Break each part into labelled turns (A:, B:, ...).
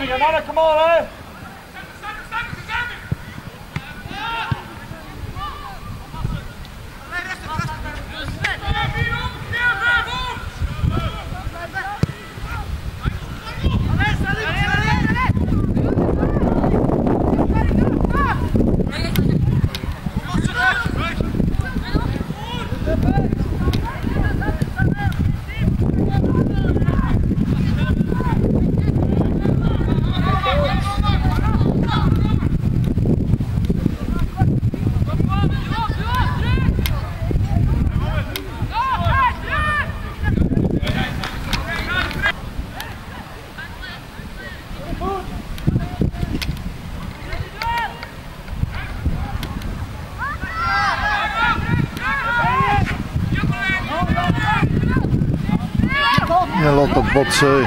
A: Anna, come on, hè?
B: Ja, laat dat botsen.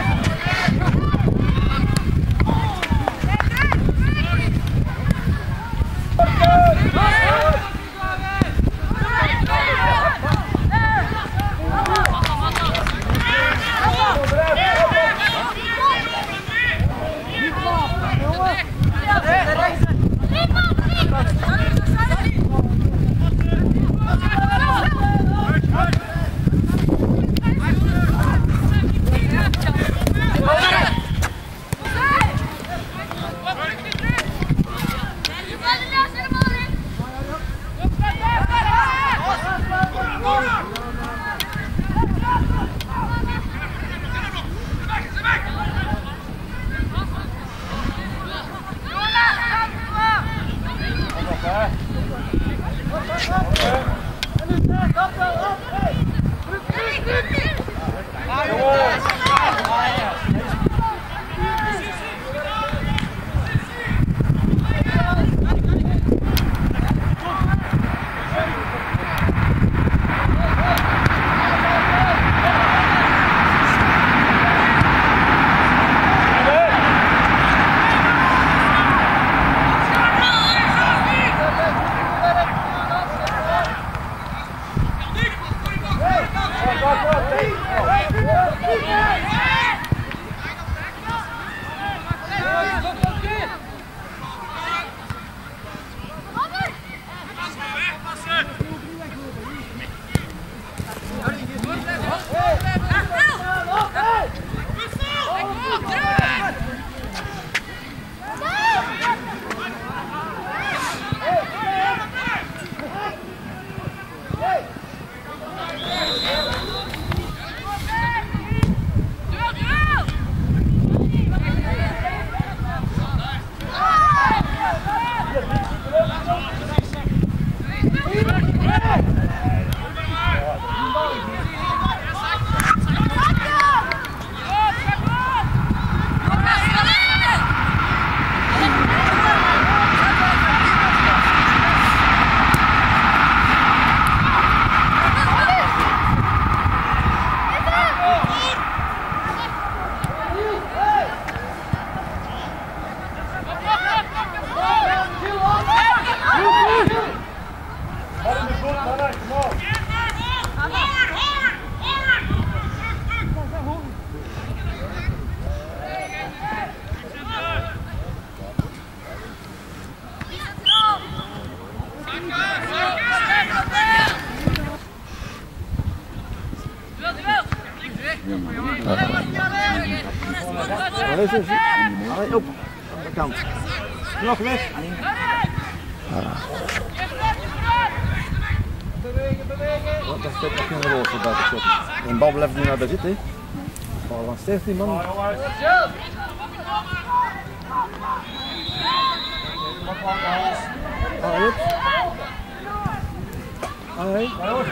C: Allee, op. Aan de kant. Nog weg. Bewegen, bewegen. Dat zit nog geen roos op buiten shot. En bal blijft niet naar de zitten. Bal van 17 man. Allee, op. Allee.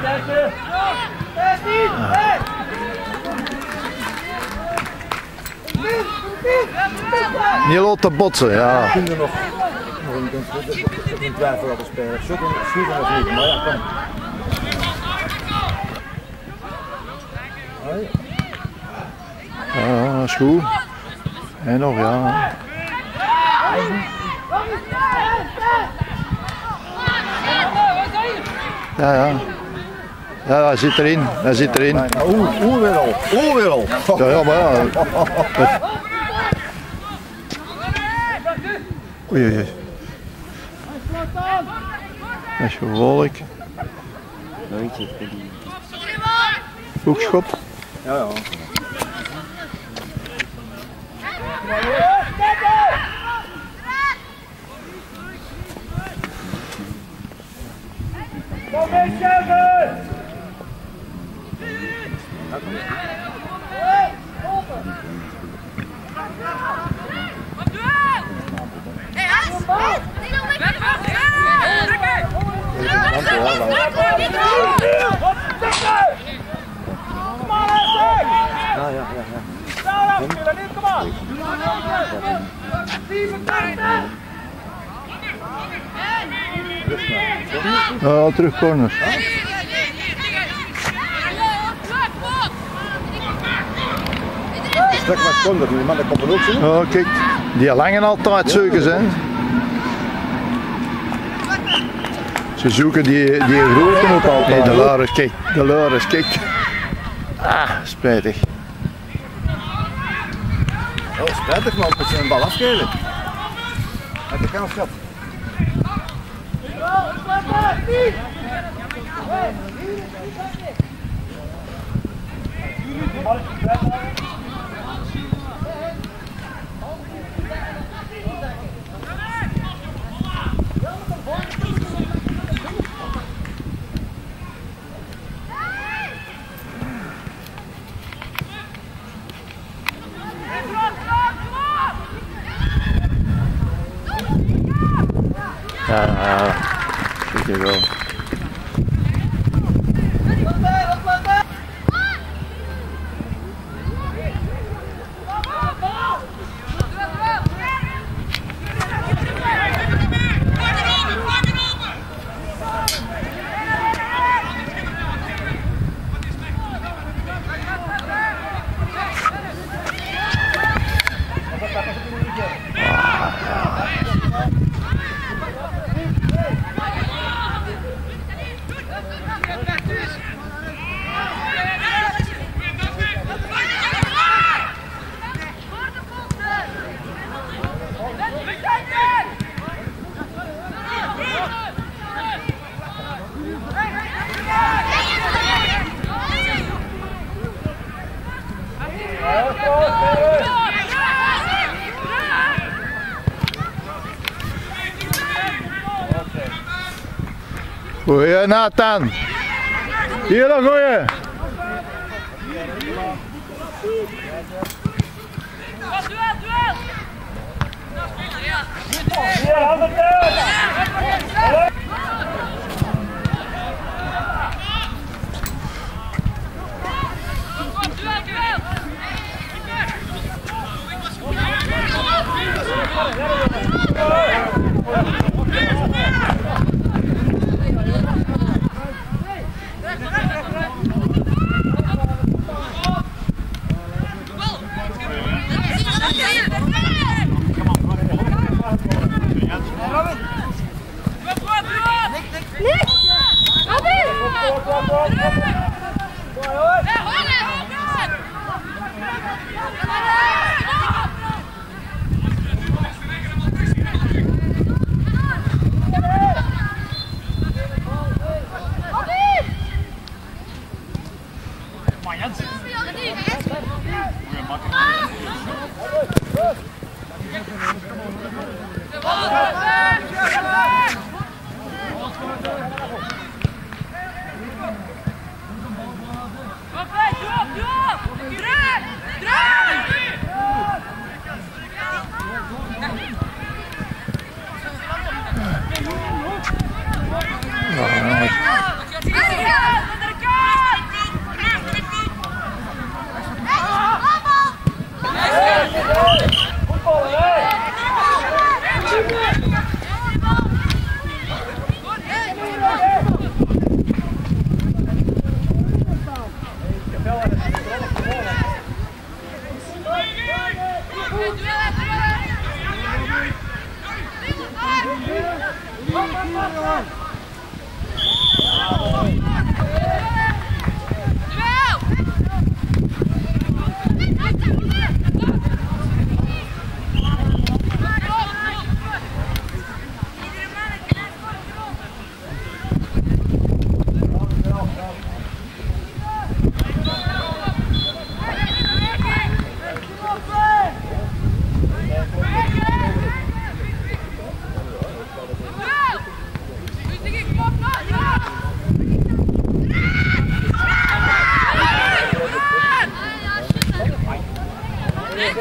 B: Niet laten botsen, ja.
C: Kun je nog een twijfel laten spelen. Schieten of niet, maar ja, kom.
B: Ja, dat is goed. En nog, ja. Ja, ja. Ja, hij zit erin. Hij zit erin.
C: Oeh, weer al. Oeh, weer al.
B: Ja, ja, maar ja. Oei, oei. Dat is gevaarlijk. Hoekschop.
C: Ja, ja.
A: Kom eens, Kevin!
B: Ja, terug corners.
C: Stuk met corner, die man komt er ook zo.
B: Ja, kijk, die langen altijd zoeken zijn. Ze zoeken die grote op altijd. Nee, de Laurens, kijk, de Laurens, kijk. Ah, spijtig.
C: Oh, spijtig man, moet je een bal afgeven. Heb je kans gehad?
B: Ja, goed je wel. Goeie Nathan. Hier dan goeie.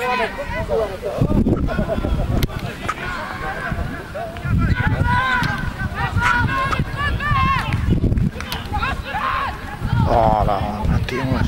B: Oh, nou, nanti jongens.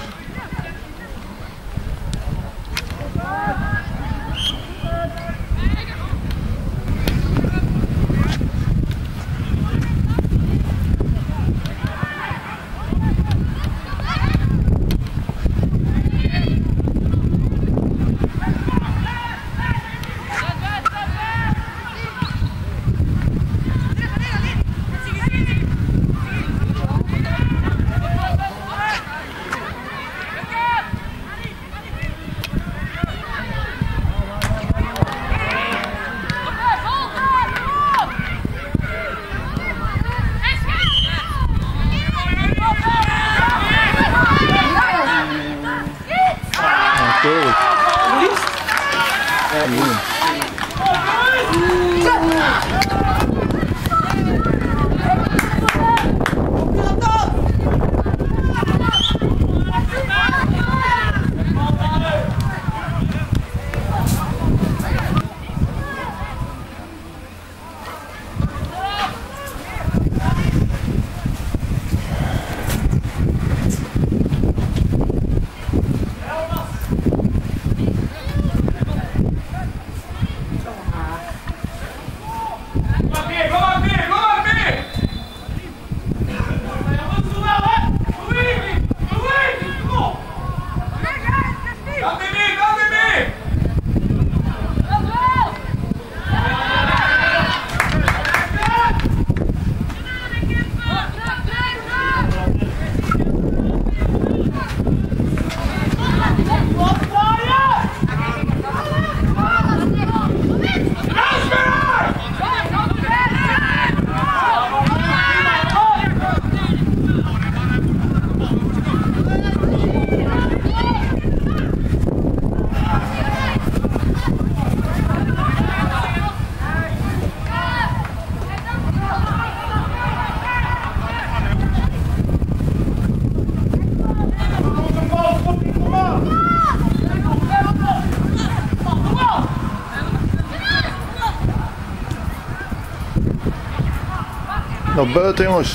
B: Naar buiten jongens.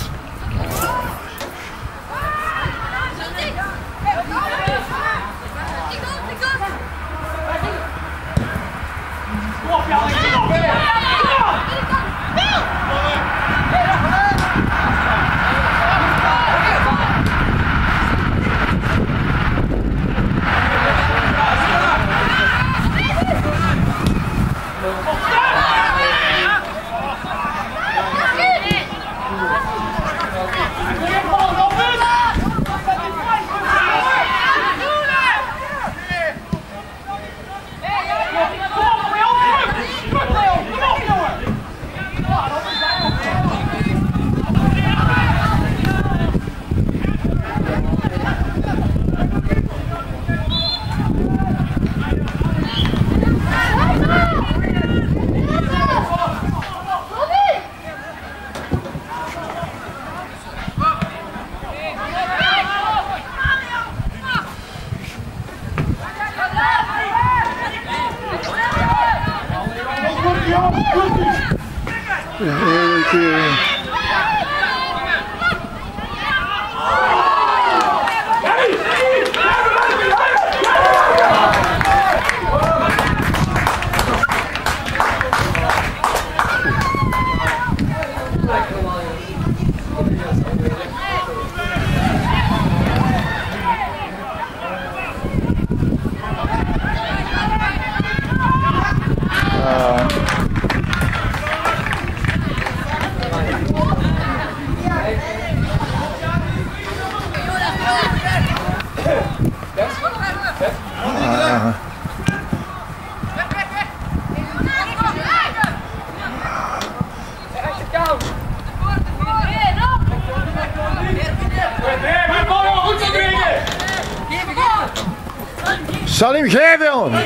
B: Zal hem geven, jongen!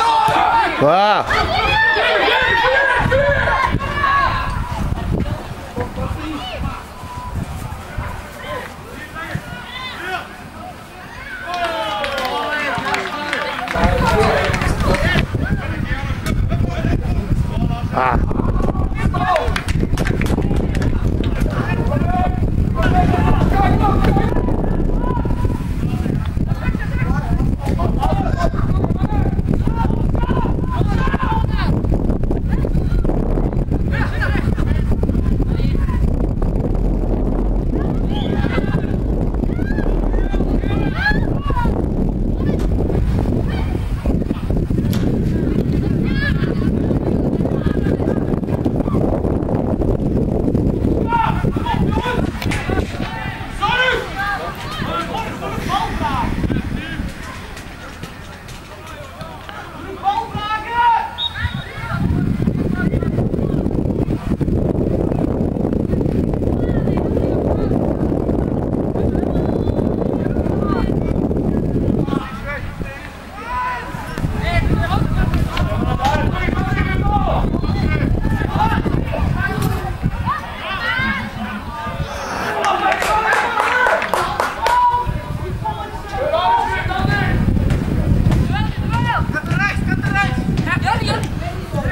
B: Waar?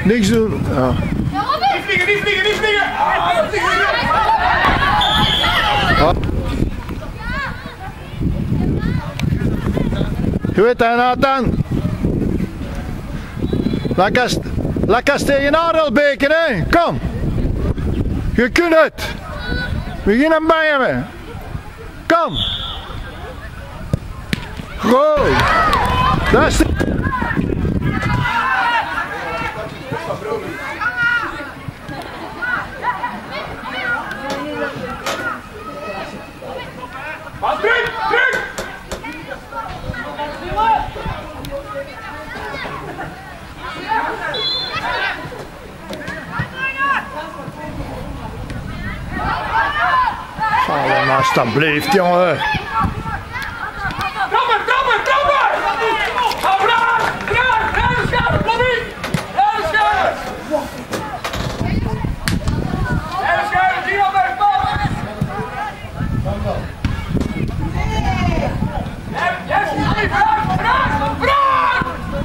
B: Niks doen. Ja.
A: Niet vliegen, niet vliegen, niet vliegen!
B: Goed hè Nathan. Lekker tegen Adelbeke hè. Kom. Je kunt het. We gaan hem bij hebben. Kom. Goed. Dat is de...
A: Druk, druk!
B: Allemaal alsjeblieft jongen.
A: Trappen, trappen, trappen! Ga vraag, vraag, Rijdenschade, Bobby! Rijdenschade! Rijdenschade, die al bij de bal! Yes, vraag, vraag, vraag!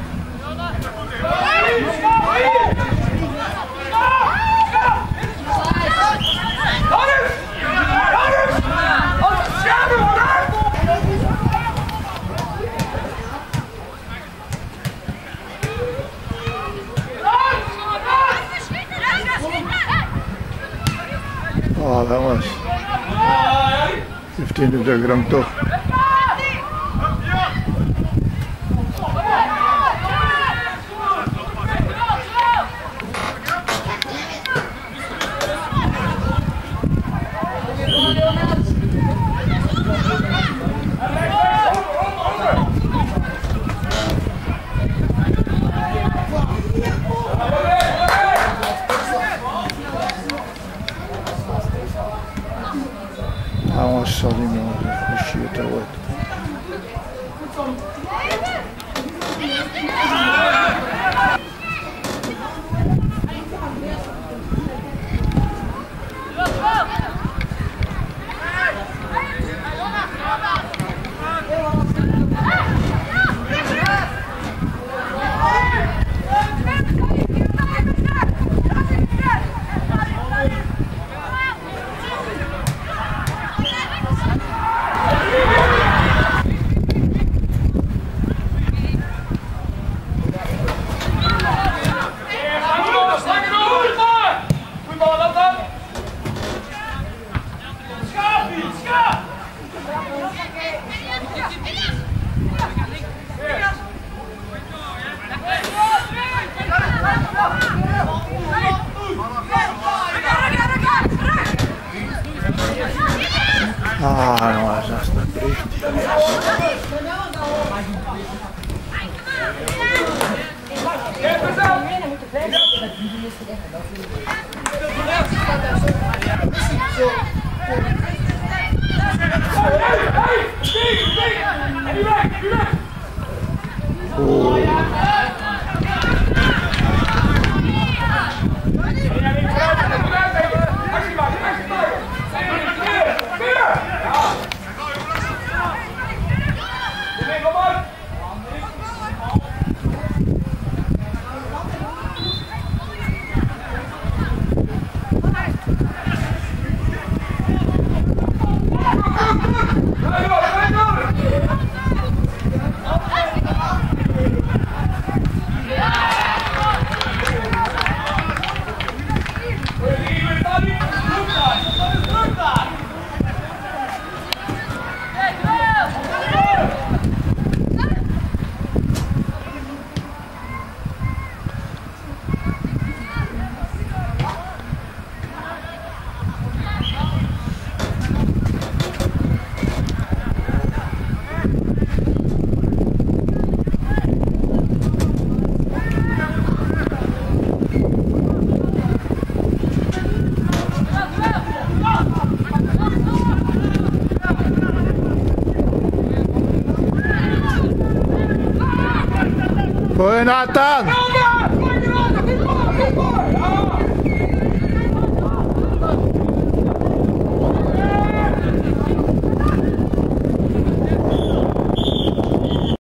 B: Oh jongens. 15e de gram toch. Jongens, sorry man, dat shit eruit. Ah jongens, dat is een brief. Hoi Nathan!